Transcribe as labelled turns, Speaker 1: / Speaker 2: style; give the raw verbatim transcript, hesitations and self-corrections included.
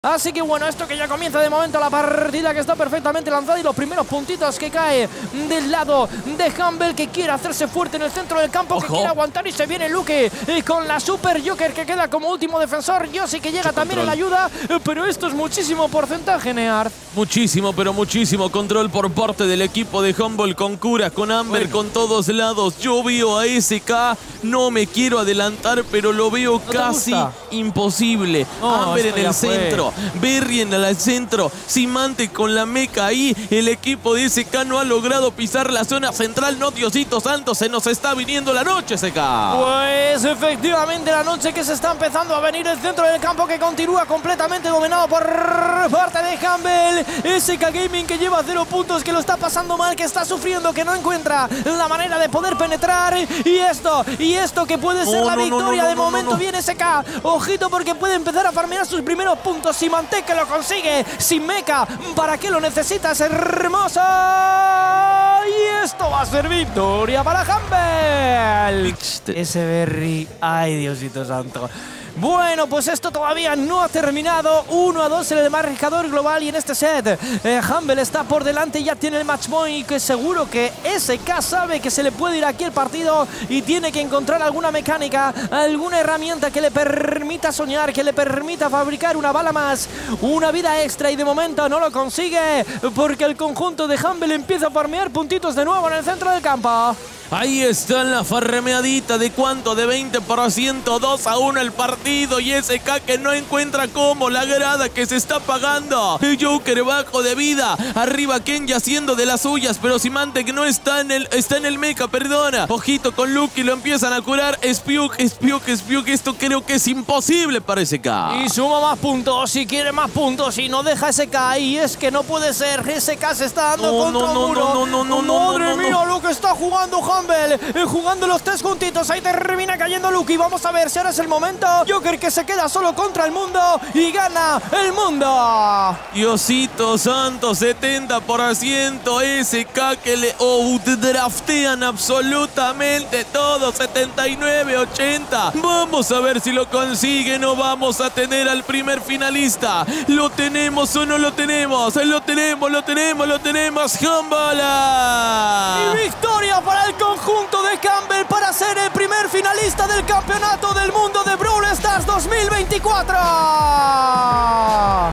Speaker 1: Así que bueno, esto que ya comienza de momento la partida, que está perfectamente lanzada, y los primeros puntitos que cae del lado de Humble, que quiere hacerse fuerte en el centro del campo. Ojo. Que quiere aguantar, y se viene Luke y con la Super Joker, que queda como último defensor. Yossi, que llega Mucho también control. en la ayuda, pero esto es muchísimo porcentaje, Near.
Speaker 2: Muchísimo, pero muchísimo control por parte del equipo de Humble, con Curas, con Amber, bueno. con todos lados. Yo veo a S K, no me quiero adelantar, pero lo veo ¿No casi imposible. Oh, Amber en el centro. Berry en el centro, Simante con la meca ahí. El equipo de S K no ha logrado pisar la zona central. No, Diosito Santo, se nos está viniendo la noche, S K.
Speaker 1: Pues efectivamente la noche que se está empezando a venir. El centro del campo que continúa completamente dominado por parte de Humble. S K Gaming, que lleva cero puntos, que lo está pasando mal, que está sufriendo, que no encuentra la manera de poder penetrar. Y esto, y esto que puede ser oh, la no, victoria. No, no, de no, momento no, no. viene S K. Ojito, porque puede empezar a farmear sus primeros puntos. Simante, que lo consigue sin meca. ¿Para qué lo necesitas? Hermoso. Y esto va a ser victoria para Humble. Ese Berry. Ay, Diosito Santo. Bueno, pues esto todavía no ha terminado. uno a dos en el marcador global. Y en este set eh, Humble está por delante. Ya tiene el match point, que seguro que S K sabe que se le puede ir aquí el partido. Y tiene que encontrar alguna mecánica, alguna herramienta que le permita soñar, que le permita fabricar una bala más, una vida extra. Y de momento no lo consigue, porque el conjunto de Humble empieza a farmear puntitos de nuevo en el centro del campo.
Speaker 2: Ahí está la farremeadita. ¿De cuánto? De veinte por ciento, dos a uno el partido. Y S K que no encuentra cómo. La grada que se está apagando. El Joker bajo de vida. Arriba Kenji haciendo de las suyas. Pero Simante que no está en el, está en el mecha, perdona. Ojito con Luke, y lo empiezan a curar. Spiuk, Spiuk, Spiuk. Esto creo que es imposible para S K.
Speaker 1: Y suma más puntos, si quiere más puntos, y no deja S K. Y es que no puede ser. S K se está dando
Speaker 2: no,
Speaker 1: contra
Speaker 2: no,
Speaker 1: un
Speaker 2: no,
Speaker 1: muro.
Speaker 2: No, no, no, no,
Speaker 1: Madre
Speaker 2: no, no,
Speaker 1: mía,
Speaker 2: no.
Speaker 1: lo que está jugando Humble. Eh, jugando los tres juntitos. Ahí termina cayendo Luke. Y vamos a ver si ahora es el momento. Joker, que se queda solo contra el mundo y gana el mundo.
Speaker 2: Diosito Santo, setenta por ciento. S K que le outdraftean absolutamente todo. setenta y nueve ochenta. Vamos a ver si lo consigue. No vamos a tener al primer finalista. ¿Lo tenemos o no lo tenemos? Lo tenemos, lo tenemos, lo tenemos. Humble.
Speaker 1: Y victoria para el conjunto de Humble, para ser el primer finalista del Campeonato del Mundo de Brawl Stars dos mil veinticuatro.